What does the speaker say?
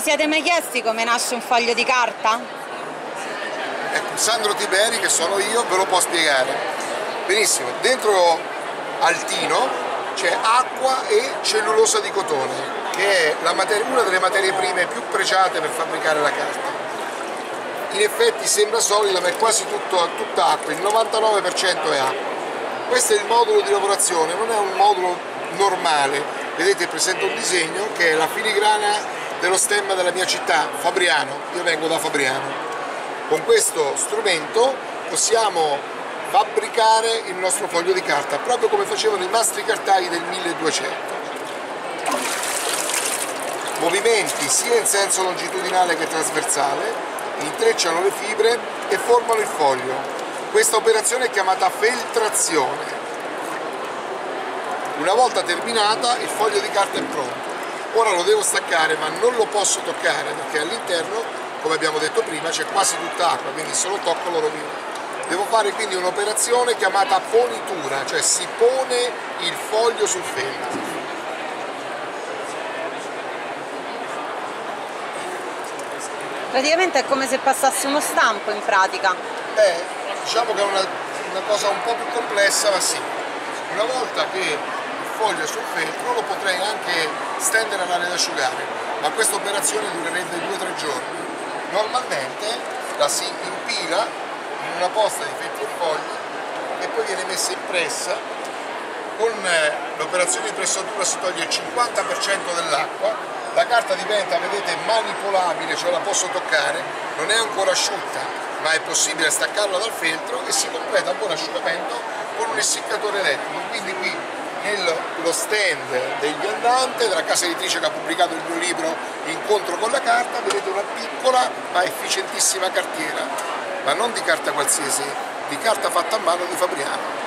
siete mai chiesti come nasce un foglio di carta? Ecco, Sandro Tiberi, che sono io, ve lo può spiegare. Benissimo, dentro al tino c'è acqua e cellulosa di cotone, che è una delle materie prime più pregiate per fabbricare la carta. In effetti sembra solida, ma è quasi tutta acqua, il 99% è acqua. Questo è il modulo di lavorazione, non è un modulo normale. Vedete, presento un disegno che è la filigrana dello stemma della mia città, Fabriano. Io vengo da Fabriano. Con questo strumento possiamo fabbricare il nostro foglio di carta, proprio come facevano i mastri cartai del 1200. Movimenti sia in senso longitudinale che trasversale intrecciano le fibre e formano il foglio. Questa operazione è chiamata feltrazione. Una volta terminata, il foglio di carta è pronto. Ora lo devo staccare, ma non lo posso toccare perché all'interno, come abbiamo detto prima, c'è quasi tutta acqua, quindi se lo tocco lo rovino. Devo fare quindi un'operazione chiamata ponitura, cioè si pone il foglio sul feltro. Praticamente è come se passasse uno stampo in pratica. Diciamo che è una cosa un po' più complessa, ma sì. Una volta che il foglio è sul feltro lo potrei anche stendere all'aria ad asciugare, ma questa operazione durerebbe 2-3 giorni. Normalmente la si impila in una posta di feltri e fogli e poi viene messa in pressa. Con l'operazione di pressatura si toglie il 50% dell'acqua, la carta diventa, vedete, manipolabile, cioè la posso toccare, non è ancora asciutta, ma è possibile staccarla dal feltro e si completa a buon asciugamento con un essiccatore elettrico. Quindi qui nello stand del viandante, della casa editrice che ha pubblicato il mio libro Incontro con la carta, vedete una piccola ma efficientissima cartiera, ma non di carta qualsiasi, di carta fatta a mano di Fabriano.